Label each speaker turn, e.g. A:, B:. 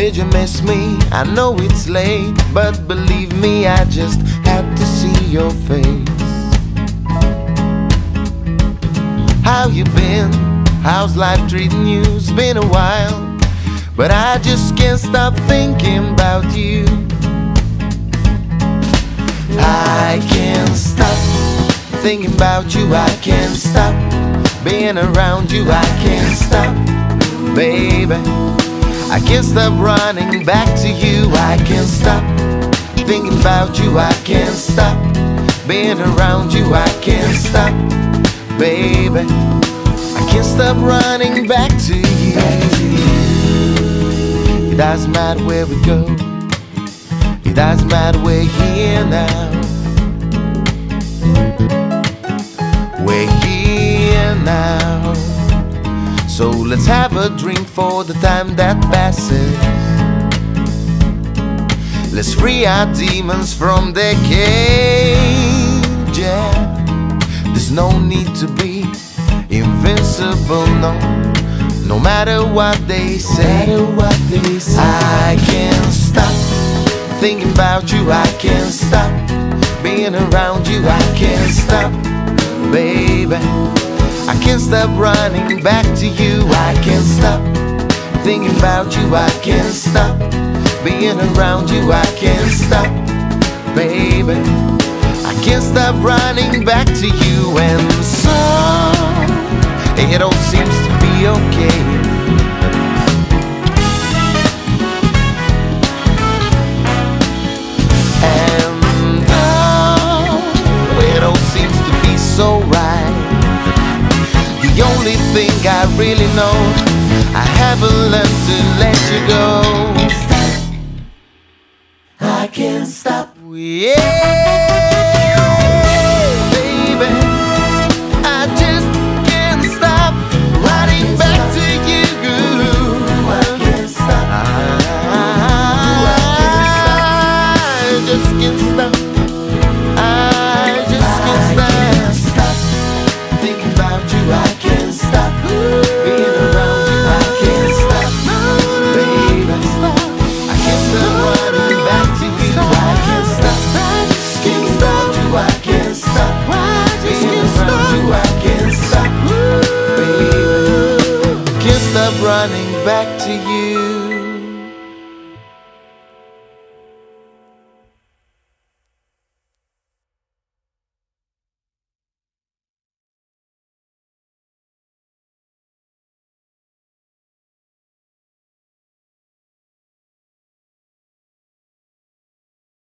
A: Did you miss me? I know it's late, but believe me, I just had to see your face. How you been? How's life treating you? It's been a while, but I just can't stop thinking about you. I can't stop thinking about you. I can't stop being around you. I can't stop, baby. I can't stop running back to you. I can't stop thinking about you. I can't stop being around you. I can't stop, baby. I can't stop running back to you. It doesn't matter where we go, it doesn't matter, we're here now. We're here now. So let's have a drink for the time that passes. Let's free our demons from their cage, yeah. There's no need to be invincible, no. No matter what they say, I can't stop thinking about you. I can't stop being around you. I can't stop, baby. I can't stop running back to you. I can't stop thinking about you. I can't stop being around you. I can't stop, baby. I can't stop running back to you. And so it all seems to be okay. And oh, it all seems to be so right. The only thing I really know, I haven't learned to let you go. I can't stop. Yeah.